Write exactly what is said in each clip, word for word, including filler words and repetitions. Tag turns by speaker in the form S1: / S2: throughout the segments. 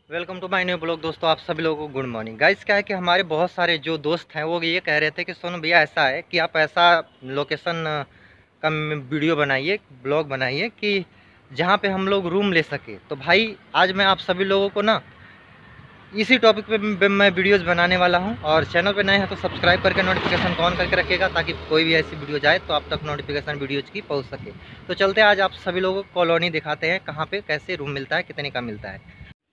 S1: Welcome to my new blog. दोस्तों आप सभी लोगों को गुड मॉर्निंग। गाइस क्या है कि हमारे बहुत सारे जो दोस्त हैं वो ये कह रहे थे कि सोनू भैया ऐसा है कि आप ऐसा लोकेशन का वीडियो बनाइए, ब्लॉग बनाइए कि जहाँ पे हम लोग रूम ले सके। तो भाई आज मैं आप सभी लोगों को ना इसी टॉपिक पे मैं वीडियोस बनाने वाला हूँ। और चैनल पे नए हैं तो सब्सक्राइब करके नोटिफिकेशन ऑन करके रखिएगा ताकि कोई भी ऐसी वीडियो जाए तो आप तक नोटिफिकेशन वीडियोज़ की पहुँच सके। तो चलते हैं आज आप सभी लोगों को कॉलोनी दिखाते हैं, कहाँ पे कैसे रूम मिलता है, कितने का मिलता है।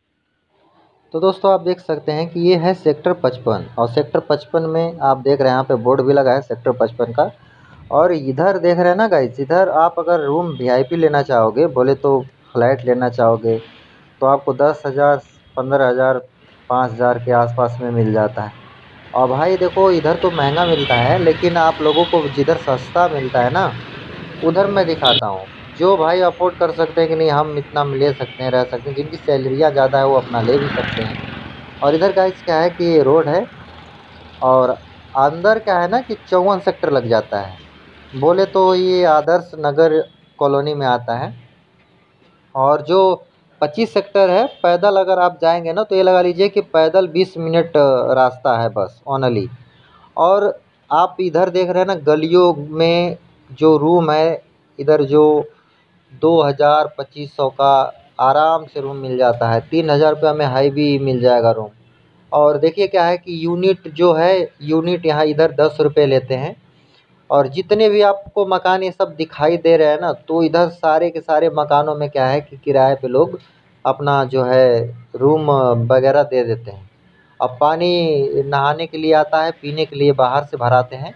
S1: तो दोस्तों आप देख सकते हैं कि ये है सेक्टर पचपन और सेक्टर पचपन में आप देख रहे हैं यहाँ पे बोर्ड भी लगा है सेक्टर पचपन का। और इधर देख रहे हैं ना गाइस, इधर आप अगर रूम वीआईपी लेना चाहोगे, बोले तो फ्लैट लेना चाहोगे तो आपको दस हज़ार पंद्रह हज़ार पाँच हज़ार के आसपास में मिल जाता है। और भाई देखो इधर तो महंगा मिलता है, लेकिन आप लोगों को जिधर सस्ता मिलता है ना उधर मैं दिखाता हूँ। जो भाई अफ़ोर्ड कर सकते हैं कि नहीं हम इतना में ले सकते हैं, रह सकते हैं, जिनकी सैलरियाँ ज़्यादा है वो अपना ले भी सकते हैं। और इधर गाइस क्या है कि ये रोड है और अंदर क्या है ना कि चौवन सेक्टर लग जाता है। बोले तो ये आदर्श नगर कॉलोनी में आता है। और जो पच्चीस सेक्टर है पैदल अगर आप जाएंगे ना तो ये लगा लीजिए कि पैदल बीस मिनट अ, रास्ता है बस ओनली। और आप इधर देख रहे हैं ना गलियों में जो रूम है, इधर जो दो हज़ार पच्चीस सौ का आराम से रूम मिल जाता है। तीन हज़ार रुपये में हाई भी मिल जाएगा रूम। और देखिए क्या है कि यूनिट जो है, यूनिट यहाँ इधर दस रुपये लेते हैं। और जितने भी आपको मकान ये सब दिखाई दे रहे हैं ना, तो इधर सारे के सारे मकानों में क्या है कि किराए पे लोग अपना जो है रूम वगैरह दे देते हैं। अब पानी नहाने के लिए आता है, पीने के लिए बाहर से भराते हैं।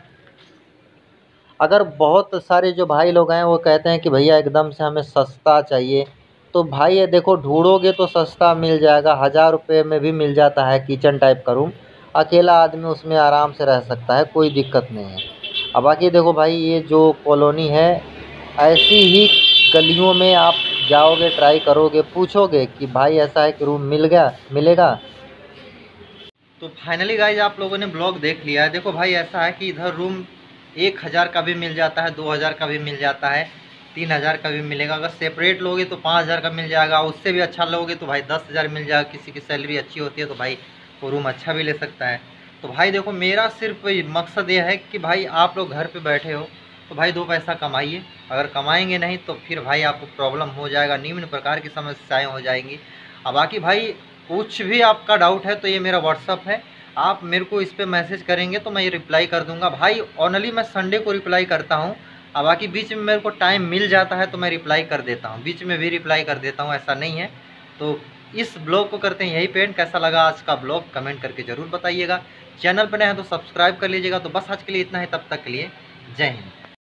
S1: अगर बहुत सारे जो भाई लोग हैं वो कहते हैं कि भैया एकदम से हमें सस्ता चाहिए, तो भाई ये देखो ढूंढोगे तो सस्ता मिल जाएगा। हज़ार रुपये में भी मिल जाता है किचन टाइप का रूम। अकेला आदमी उसमें आराम से रह सकता है, कोई दिक्कत नहीं है। अब बाकी देखो भाई ये जो कॉलोनी है, ऐसी ही गलियों में आप जाओगे, ट्राई करोगे, पूछोगे कि भाई ऐसा है कि रूम मिल गया मिलेगा। तो फाइनली गाइज आप लोगों ने ब्लॉग देख लिया है। देखो भाई ऐसा है कि इधर रूम एक हज़ार का भी मिल जाता है, दो हज़ार का भी मिल जाता है, तीन हज़ार का भी मिलेगा। अगर सेपरेट लोगे तो पाँच हज़ार का मिल जाएगा, उससे भी अच्छा लोगे तो भाई दस हज़ार मिल जाएगा। किसी की सैलरी अच्छी होती है तो भाई वो रूम अच्छा भी ले सकता है। तो भाई देखो मेरा सिर्फ मकसद ये है कि भाई आप लोग घर पे बैठे हो तो भाई दो पैसा कमाइए। अगर कमाएंगे नहीं तो फिर भाई आपको प्रॉब्लम हो जाएगा, निम्न प्रकार की समस्याएं हो जाएंगी। अब बाकी भाई कुछ भी आपका डाउट है तो ये मेरा व्हाट्सअप है, आप मेरे को इस पे मैसेज करेंगे तो मैं ये रिप्लाई कर दूंगा। भाई ओनली मैं संडे को रिप्लाई करता हूँ। अब बाकी बीच में मेरे को टाइम मिल जाता है तो मैं रिप्लाई कर देता हूँ, बीच में भी रिप्लाई कर देता हूँ, ऐसा नहीं है। तो इस ब्लॉग को करते हैं यही पेंट। कैसा लगा आज का ब्लॉग कमेंट करके ज़रूर बताइएगा। चैनल पर नए हैं तो सब्सक्राइब कर लीजिएगा। तो बस आज के लिए इतना ही, तब तक के लिए जय हिंद।